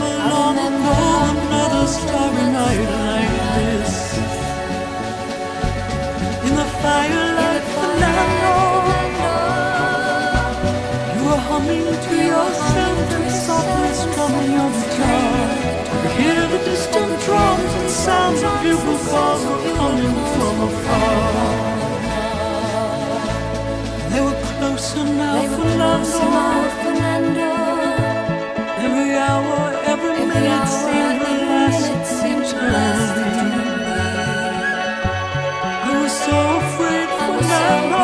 long ago another starry night like this. In the firelight, Fernando, you were humming to yourself and softly strumming your guitar. You hear the distant drums and sounds of bugle calls were coming from afar. They were closer now, Fernando. Every hour, every minute seemed the last eternity. I was so afraid, Fernando.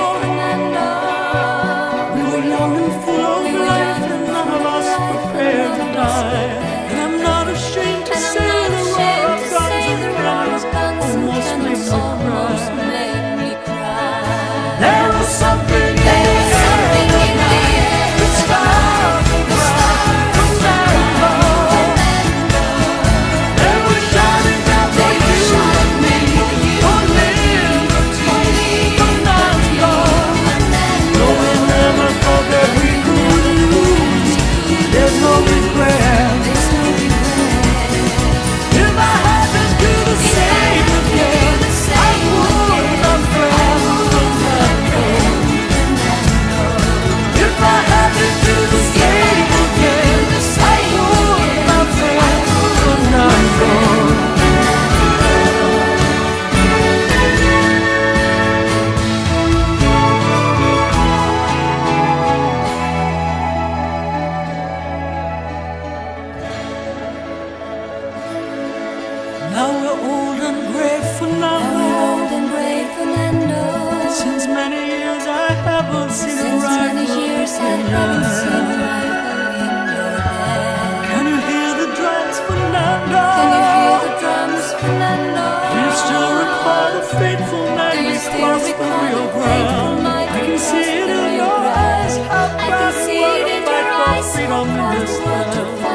We were young and full of life, and none of us prepared to die. And I'm not ashamed to say the roar of guns and drums almost made me cry. There was something in the air that started the Fernando. They were shining down for you and me, for liberty, Fernando. No, we never thought that we could lose. There's no regret. If I had to do the same again, I would, my friend, Fernando. If I had to do the same again, I would, my friend, Fernando. Now we're old and gray, Fernando. Since many years I haven't seen a rifle in your hand. Can you hear the drums, Fernando? Do you still recall the fateful night we crossed the Rio Grande? I can see it in your eyes, how proud you were to fight for freedom in this land.